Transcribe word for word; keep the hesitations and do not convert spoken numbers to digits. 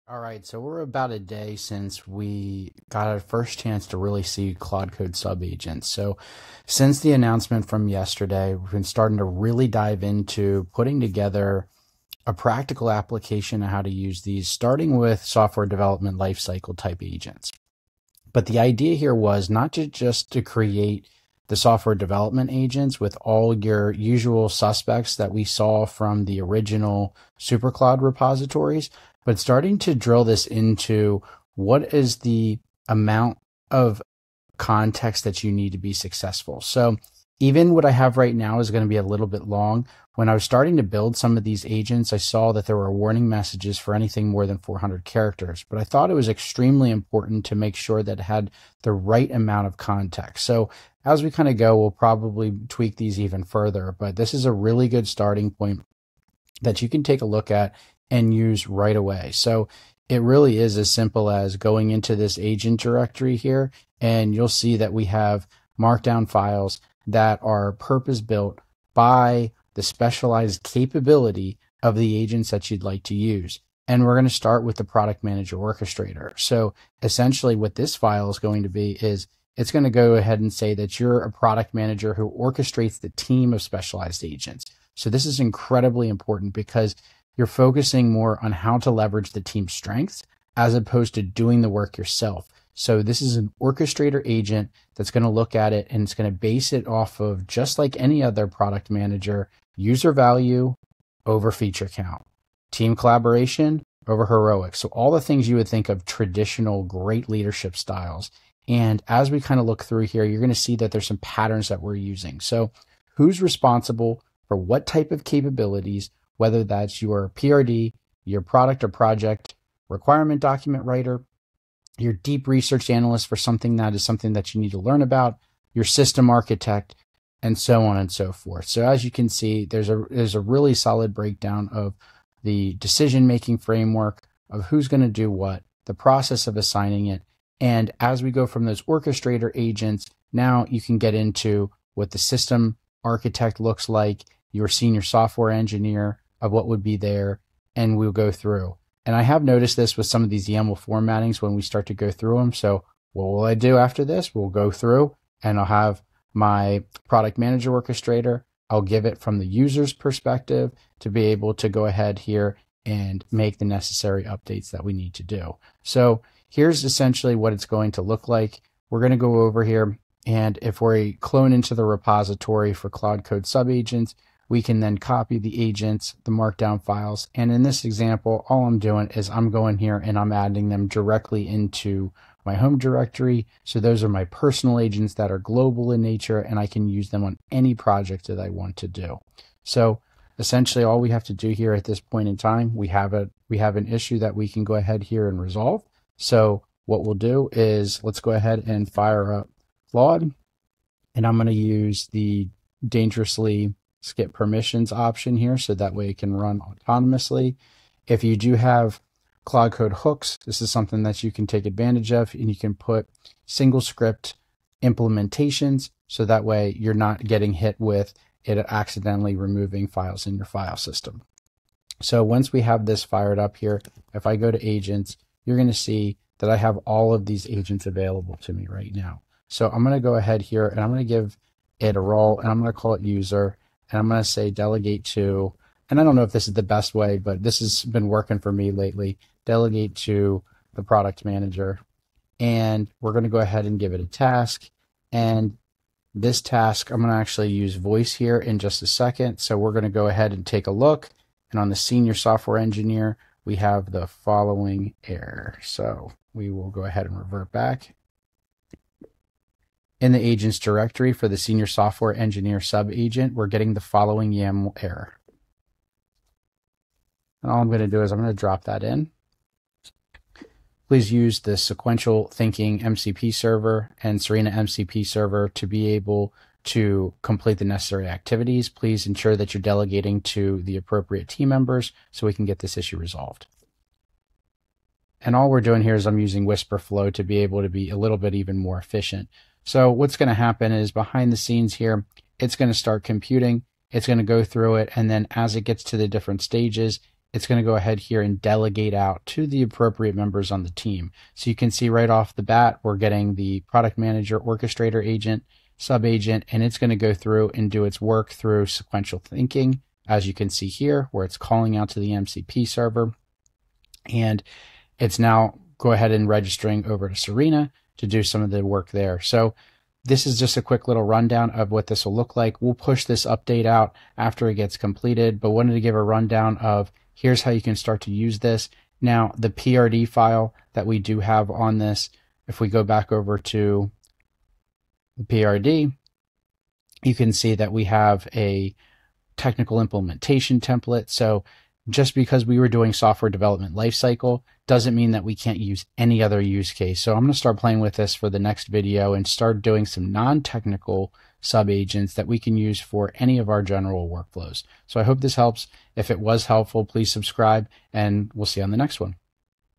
All right, so we're about a day since we got our first chance to really see Claude Code Subagents. So, since the announcement from yesterday, we've been starting to really dive into putting together a practical application of how to use these, starting with software development lifecycle type agents. But the idea here was not to just to create the software development agents with all your usual suspects that we saw from the original SuperCloud repositories, but starting to drill this into what is the amount of context that you need to be successful. So even what I have right now is going to be a little bit long. When I was starting to build some of these agents, I saw that there were warning messages for anything more than four hundred characters, but I thought it was extremely important to make sure that it had the right amount of context. So as we kind of go, we'll probably tweak these even further, but this is a really good starting point that you can take a look at and use right away. So it really is as simple as going into this agent directory here, and you'll see that we have markdown files that are purpose-built by the specialized capability of the agents that you'd like to use. And we're going to start with the product manager orchestrator. So essentially what this file is going to be is it's going to go ahead and say that you're a product manager who orchestrates the team of specialized agents. So this is incredibly important because you're focusing more on how to leverage the team's strengths as opposed to doing the work yourself. So this is an orchestrator agent that's going to look at it and it's going to base it off of, just like any other product manager, user value over feature count, team collaboration over heroic. So all the things you would think of traditional great leadership styles. And as we kind of look through here, you're going to see that there's some patterns that we're using. So who's responsible for what type of capabilities, whether that's your P R D, your product or project requirement document writer, your deep research analyst for something that is something that you need to learn about, your system architect, and so on and so forth. So as you can see, there's a there's a really solid breakdown of the decision-making framework of who's going to do what, the process of assigning it. And as we go from those orchestrator agents, now you can get into what the system architect looks like, your senior software engineer of what would be there, and we'll go through. And I have noticed this with some of these YAML formattings when we start to go through them. So what will I do after this? We'll go through and I'll have my product manager orchestrator. I'll give it from the user's perspective to be able to go ahead here and make the necessary updates that we need to do. So here's essentially what it's going to look like. We're going to go over here, and if we clone into the repository for Claude Code Subagents, we can then copy the agents, the markdown files. And in this example, all I'm doing is I'm going here and I'm adding them directly into my home directory. So those are my personal agents that are global in nature, and I can use them on any project that I want to do. So essentially all we have to do here at this point in time, we have a we have an issue that we can go ahead here and resolve. So what we'll do is let's go ahead and fire up Claude, and I'm going to use the dangerously skip permissions option here so that way it can run autonomously. If you do have Claude Code hooks, this is something that you can take advantage of, and you can put single script implementations so that way you're not getting hit with it accidentally removing files in your file system. So once we have this fired up here, if I go to agents, you're going to see that I have all of these agents available to me right now. So I'm going to go ahead here and I'm going to give it a role, and I'm going to call it user. And I'm going to say delegate to, and I don't know if this is the best way, but this has been working for me lately, delegate to the product manager. And we're going to go ahead and give it a task. And this task, I'm going to actually use voice here in just a second. So we're going to go ahead and take a look. And on the senior software engineer, we have the following error. So we will go ahead and revert back. In the agents directory for the senior software engineer sub-agent, we're getting the following YAML error. And all I'm going to do is I'm going to drop that in. Please use the sequential thinking M C P server and Serena M C P server to be able to complete the necessary activities. Please ensure that you're delegating to the appropriate team members so we can get this issue resolved. And all we're doing here is I'm using Whisper Flow to be able to be a little bit even more efficient. So what's going to happen is behind the scenes here, it's going to start computing, it's going to go through it, and then as it gets to the different stages, it's going to go ahead here and delegate out to the appropriate members on the team. So you can see right off the bat, we're getting the product manager, orchestrator agent, subagent, and it's going to go through and do its work through sequential thinking, as you can see here, where it's calling out to the M C P server. And it's now go ahead and registering over to Serena to do some of the work there. So this is just a quick little rundown of what this will look like. We'll push this update out after it gets completed, but wanted to give a rundown of here's how you can start to use this. Now, the P R D file that we do have on this, if we go back over to the P R D, you can see that we have a technical implementation template. So just because we were doing software development lifecycle doesn't mean that we can't use any other use case. So I'm going to start playing with this for the next video and start doing some non-technical subagents that we can use for any of our general workflows. So I hope this helps. If it was helpful, please subscribe, and we'll see you on the next one.